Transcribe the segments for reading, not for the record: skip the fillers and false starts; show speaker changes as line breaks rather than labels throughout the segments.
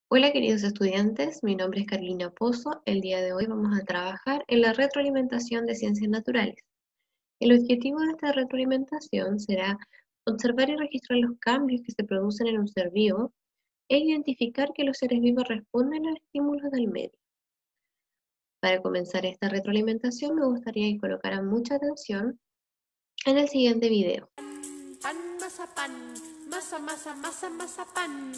Hola queridos estudiantes, mi nombre es Carolina Pozo. El día de hoy vamos a trabajar en la retroalimentación de ciencias naturales. El objetivo de esta retroalimentación será observar y registrar los cambios que se producen en un ser vivo e identificar que los seres vivos responden a los estímulos del medio. Para comenzar esta retroalimentación me gustaría que colocaran mucha atención en el siguiente video.
Pan, masa, pan, masa, masa, masa, masa, pan.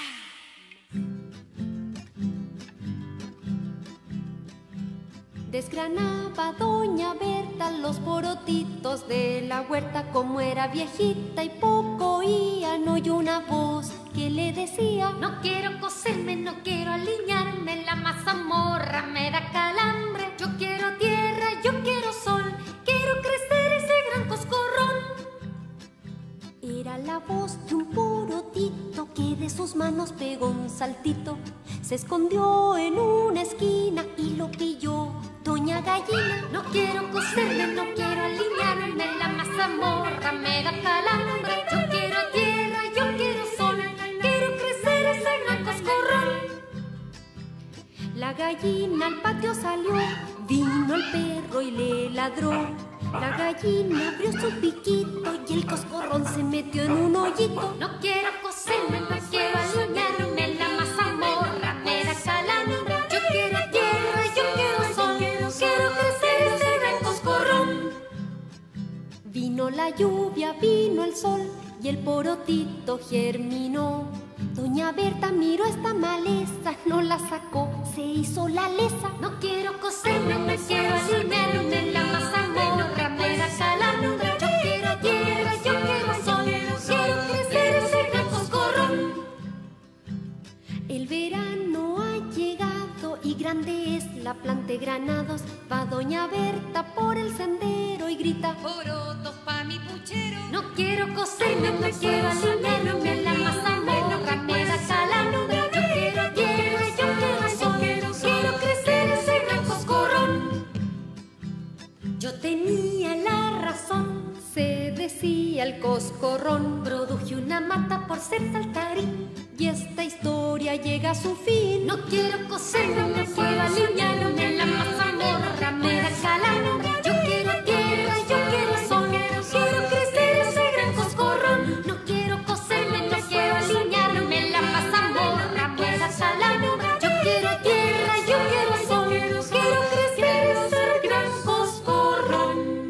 Desgranaba doña Berta los porotitos de la huerta. Como era viejita y poco oía, no oyó una voz que le decía: no quiero coserme, no quiero alinearme, la mazamorra me da calambre. Yo quiero tierra, yo quiero sol, quiero crecer ese gran coscorrón. Era la voz de un porotito que de sus manos pegó un saltito. Se escondió en una esquina y lo pilló doña Gallina. No quiero coserme, no quiero alinearme, la mazamorra me da calambre. Yo quiero tierra, yo quiero sol, quiero crecer ese gran coscorrón. La gallina al patio salió, vino el perro y le ladró. La gallina abrió su piquito y el coscorrón se metió en un hoyito. No quiero coserme, no quiero alinearme, la mazamorra me da calambre. Yo quiero tierra, yo quiero sol, quiero crecer ese gran coscorrón. Vino la lluvia, vino el sol y el porotito germinó. Doña Berta miró esta maleza, no la sacó, se hizo la lesa. No quiero coserme, no quiero alinearme, la mazamorra me da calambre. Yo quiero tierra, yo quiero sol, quiero crecer ese gran coscorrón. El verano ha llegado y grande es la planta de granados. Va doña Berta por el sendero y grita: porotos pa' mi puchero. No quiero coserme, no quiero alinearme, la mazamorra me da calambre. Yo quiero tierra, yo quiero sol, quiero crecer ese gran coscorrón. Yo tenía la razón, se decía el coscorrón. Produje una mata por ser saltarín y esta historia llega a su fin. No quiero coserme, no quiero alinearme, la mazamorra me da calambre. Yo quiero tierra, yo quiero sol, quiero crecer ese gran coscorrón. No quiero coserme, no quiero alinearme, la mazamorra me da calambre. Yo quiero tierra, yo quiero sol, quiero crecer ese gran coscorrón.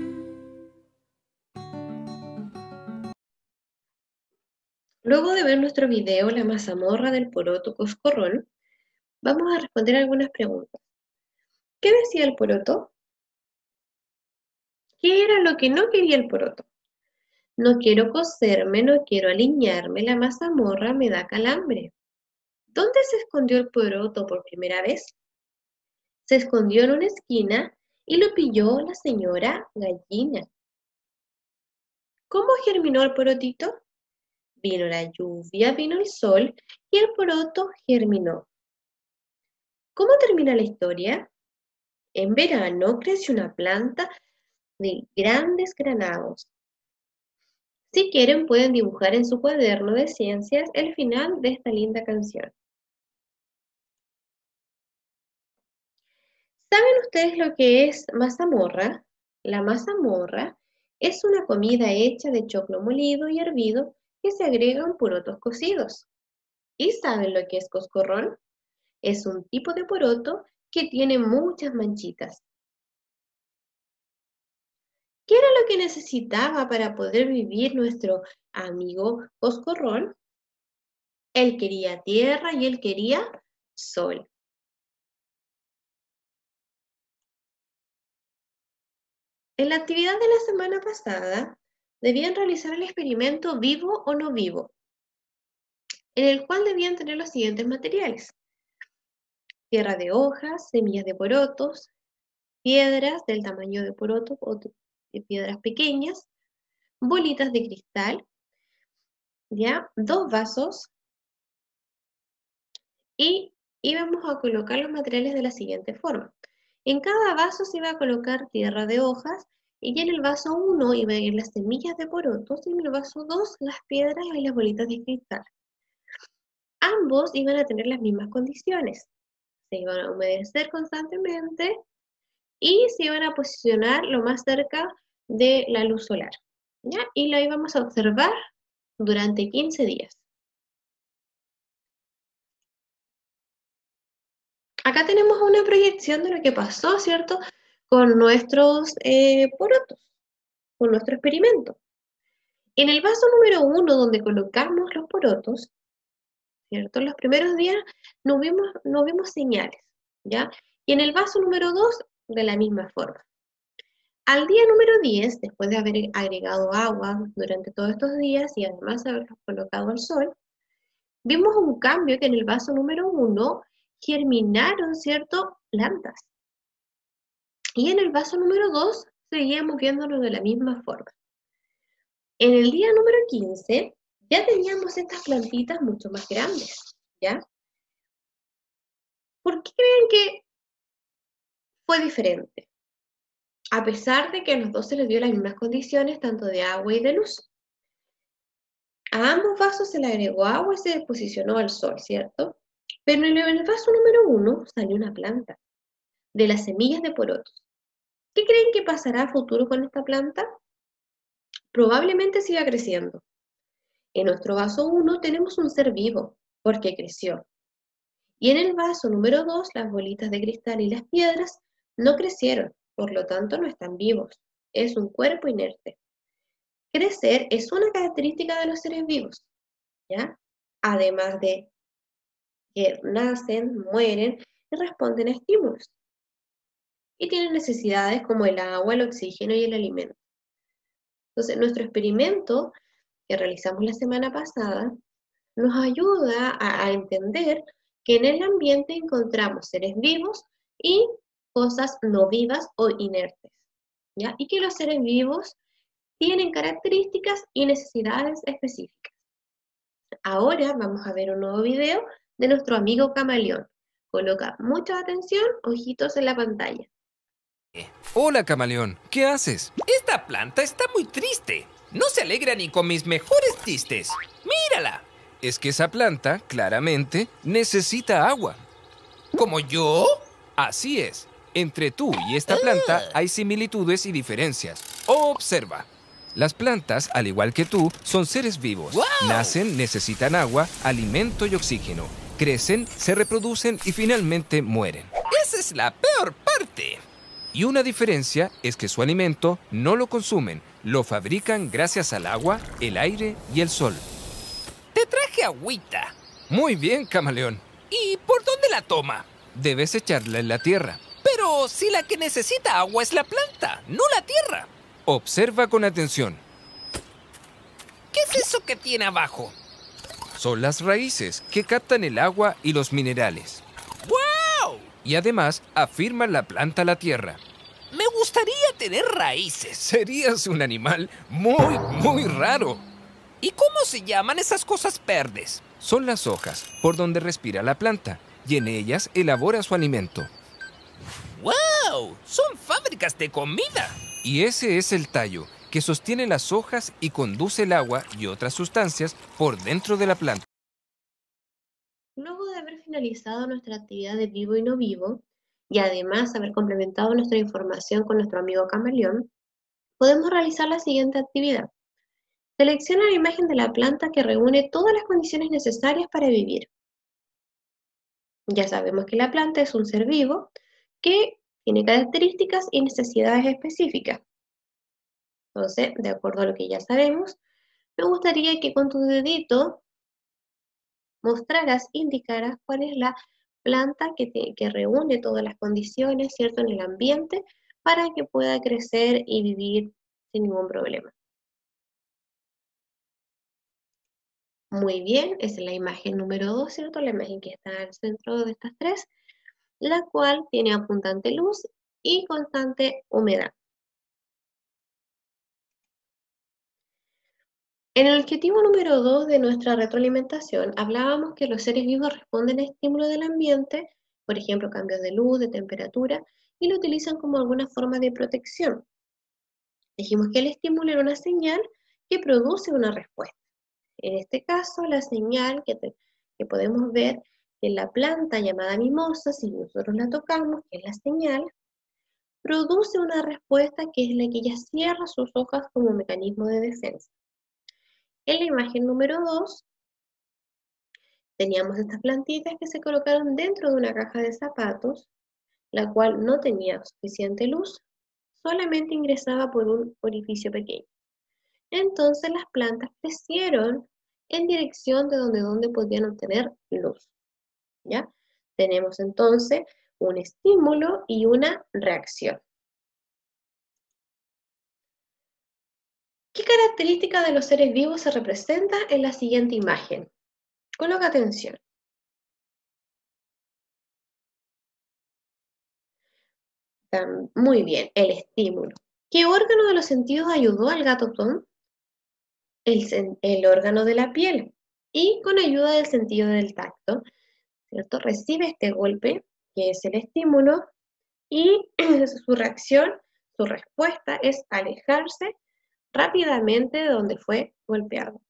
Luego de ver nuestro video La mazamorra del poroto coscorrón, vamos a responder algunas preguntas. ¿Qué decía el poroto? ¿Qué era lo que no quería el poroto? No quiero coserme, no quiero alinearme, la mazamorra me da calambre. ¿Dónde se escondió el poroto por primera vez? Se escondió en una esquina y lo pilló la señora gallina. ¿Cómo germinó el porotito? Vino la lluvia, vino el sol y el poroto germinó. ¿Cómo termina la historia? En verano creció una planta de grandes granados. Si quieren, pueden dibujar en su cuaderno de ciencias el final de esta linda canción. ¿Saben ustedes lo que es mazamorra? La mazamorra es una comida hecha de choclo molido y hervido que se agregan porotos cocidos. ¿Y saben lo que es coscorrón? Es un tipo de poroto que tiene muchas manchitas. ¿Qué era lo que necesitaba para poder vivir nuestro amigo coscorrón? Él quería tierra y él quería sol. En la actividad de la semana pasada, debían realizar el experimento vivo o no vivo, en el cual debían tener los siguientes materiales: tierra de hojas, semillas de porotos, piedras del tamaño de porotos o de piedras pequeñas, bolitas de cristal, ¿ya? 2 vasos, y íbamos a colocar los materiales de la siguiente forma. En cada vaso se iba a colocar tierra de hojas, y en el vaso 1 iba a ir las semillas de porotos, y en el vaso 2 las piedras y las bolitas de cristal. ambos iban a tener las mismas condiciones. Se iban a humedecer constantemente y se iban a posicionar lo más cerca de la luz solar, ¿ya? Y la íbamos a observar durante 15 días. Acá tenemos una proyección de lo que pasó, ¿cierto? Con nuestros porotos, con nuestro experimento. En el vaso número 1, donde colocamos los porotos, ¿cierto? En los primeros días no vimos señales, ¿ya? Y en el vaso número 2, de la misma forma. Al día número 10, después de haber agregado agua durante todos estos días y además haberlos colocado al sol, vimos un cambio que en el vaso número 1 germinaron, ¿cierto?, plantas. Y en el vaso número 2 seguíamos viéndolo de la misma forma. En el día número 15 ya teníamos estas plantitas mucho más grandes, ¿ya? ¿Por qué creen que fue diferente? A pesar de que a los dos se les dio las mismas condiciones, tanto de agua y de luz. A ambos vasos se le agregó agua y se posicionó al sol, ¿cierto? Pero en el vaso número 1 salió una planta de las semillas de porotos. ¿Qué creen que pasará a futuro con esta planta? Probablemente siga creciendo. En nuestro vaso 1 tenemos un ser vivo, porque creció. Y en el vaso número 2, las bolitas de cristal y las piedras no crecieron, por lo tanto no están vivos. Es un cuerpo inerte. Crecer es una característica de los seres vivos, ¿ya? Además de que nacen, mueren y responden a estímulos. Y tienen necesidades como el agua, el oxígeno y el alimento. Entonces, nuestro experimento que realizamos la semana pasada nos ayuda a entender que en el ambiente encontramos seres vivos y cosas no vivas o inertes, ¿ya? Y que los seres vivos tienen características y necesidades específicas. Ahora vamos a ver un nuevo video de nuestro amigo camaleón. Coloca mucha atención, ojitos en la pantalla.
Hola, camaleón. ¿Qué haces?
Esta planta está muy triste. No se alegra ni con mis mejores chistes. ¡Mírala!
Es que esa planta, claramente, necesita agua.
¿Como yo?
Así es. Entre tú y esta planta hay similitudes y diferencias. Observa. Las plantas, al igual que tú, son seres vivos.
¡Wow!
Nacen, necesitan agua, alimento y oxígeno. Crecen, se reproducen y finalmente mueren.
Esa es la peor parte.
Y una diferencia es que su alimento no lo consumen, lo fabrican gracias al agua, el aire y el sol.
Te traje agüita.
Muy bien, camaleón.
¿Y por dónde la toma?
Debes echarla en la tierra.
Pero si la que necesita agua es la planta, no la tierra.
Observa con atención.
¿Qué es eso que tiene abajo?
Son las raíces que captan el agua y los minerales.
¡Wow!
Y además afirman la planta a la tierra.
Me gustaría tener raíces.
Serías un animal muy raro.
¿Y cómo se llaman esas cosas verdes?
Son las hojas por donde respira la planta y en ellas elabora su alimento.
¡Wow! Son fábricas de comida.
Y ese es el tallo que sostiene las hojas y conduce el agua y otras sustancias por dentro de la planta.
Luego de haber finalizado nuestra actividad de vivo y no vivo, y además haber complementado nuestra información con nuestro amigo camaleón, podemos realizar la siguiente actividad. Selecciona la imagen de la planta que reúne todas las condiciones necesarias para vivir. Ya sabemos que la planta es un ser vivo que tiene características y necesidades específicas. Entonces, de acuerdo a lo que ya sabemos, me gustaría que con tu dedito mostraras, indicaras cuál es la planta que reúne todas las condiciones, ¿cierto?, en el ambiente para que pueda crecer y vivir sin ningún problema. Muy bien, esa es la imagen número 2, ¿cierto? La imagen que está al centro de estas tres, la cual tiene abundante luz y constante humedad. En el objetivo número 2 de nuestra retroalimentación, hablábamos que los seres vivos responden a estímulos del ambiente, por ejemplo, cambios de luz, de temperatura, y lo utilizan como alguna forma de protección. Dijimos que el estímulo era una señal que produce una respuesta. En este caso, la señal que que podemos ver que la planta llamada mimosa, si nosotros la tocamos, que es la señal, produce una respuesta que es la que ella cierra sus hojas como mecanismo de defensa. En la imagen número 2, teníamos estas plantitas que se colocaron dentro de una caja de zapatos, la cual no tenía suficiente luz, solamente ingresaba por un orificio pequeño. Entonces las plantas crecieron en dirección de donde podían obtener luz. ¿Ya? Tenemos entonces un estímulo y una reacción. ¿Qué característica de los seres vivos se representa en la siguiente imagen? Coloca atención. Muy bien, el estímulo. ¿Qué órgano de los sentidos ayudó al gato Tom? El órgano de la piel. Y con ayuda del sentido del tacto, ¿cierto? Recibe este golpe, que es el estímulo, y su reacción, su respuesta es alejarse rápidamente de donde fue golpeado.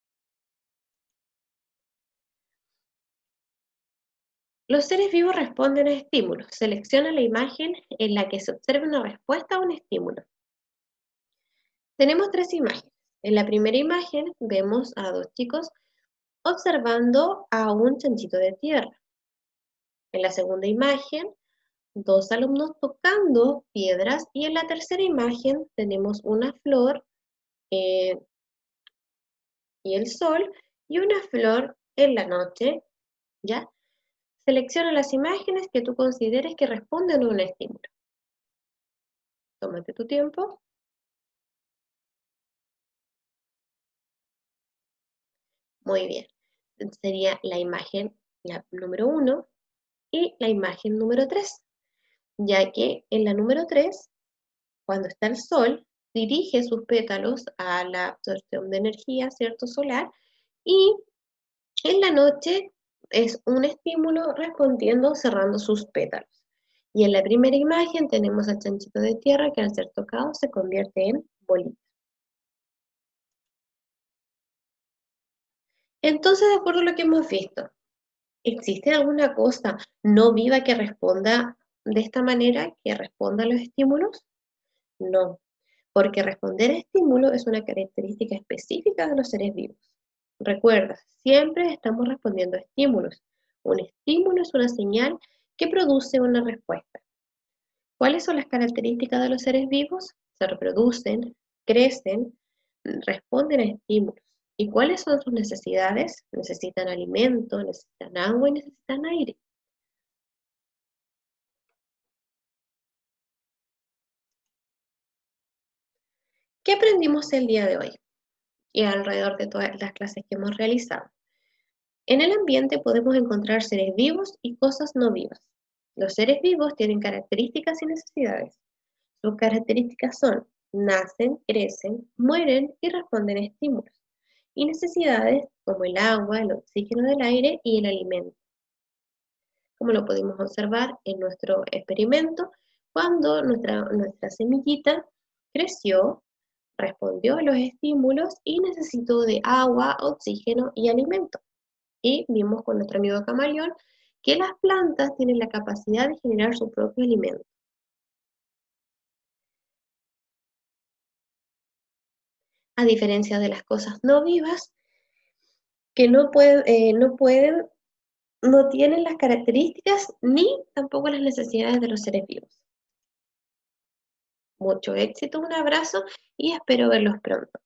Los seres vivos responden a estímulos. Selecciona la imagen en la que se observa una respuesta a un estímulo. Tenemos 3 imágenes. En la primera imagen vemos a 2 chicos observando a un chanchito de tierra. En la segunda imagen, 2 alumnos tocando piedras, y en la tercera imagen tenemos una flor y el sol, y una flor en la noche, ¿ya? Selecciona las imágenes que tú consideres que responden a un estímulo. Tómate tu tiempo. Muy bien. Sería la imagen número 1 y la imagen número 3, ya que en la número 3, cuando está el sol, dirige sus pétalos a la absorción de energía, ¿cierto? Solar, y en la noche es un estímulo respondiendo cerrando sus pétalos. Y en la primera imagen tenemos al chanchito de tierra que al ser tocado se convierte en bolita. Entonces, de acuerdo a lo que hemos visto, ¿existe alguna cosa no viva que responda de esta manera, que responda a los estímulos? No, porque responder a estímulos es una característica específica de los seres vivos. Recuerda, siempre estamos respondiendo a estímulos. Un estímulo es una señal que produce una respuesta. ¿Cuáles son las características de los seres vivos? Se reproducen, crecen, responden a estímulos. ¿Y cuáles son sus necesidades? Necesitan alimento, necesitan agua y necesitan aire. ¿Qué aprendimos el día de hoy y alrededor de todas las clases que hemos realizado? En el ambiente podemos encontrar seres vivos y cosas no vivas. Los seres vivos tienen características y necesidades. Sus características son: nacen, crecen, mueren y responden a estímulos. Y necesidades como el agua, el oxígeno del aire y el alimento. Como lo pudimos observar en nuestro experimento, cuando nuestra semillita creció, respondió a los estímulos y necesitó de agua, oxígeno y alimento. Y vimos con nuestro amigo camaleón que las plantas tienen la capacidad de generar su propio alimento. A diferencia de las cosas no vivas, que no tienen las características ni tampoco las necesidades de los seres vivos. Mucho éxito, un abrazo y espero verlos pronto.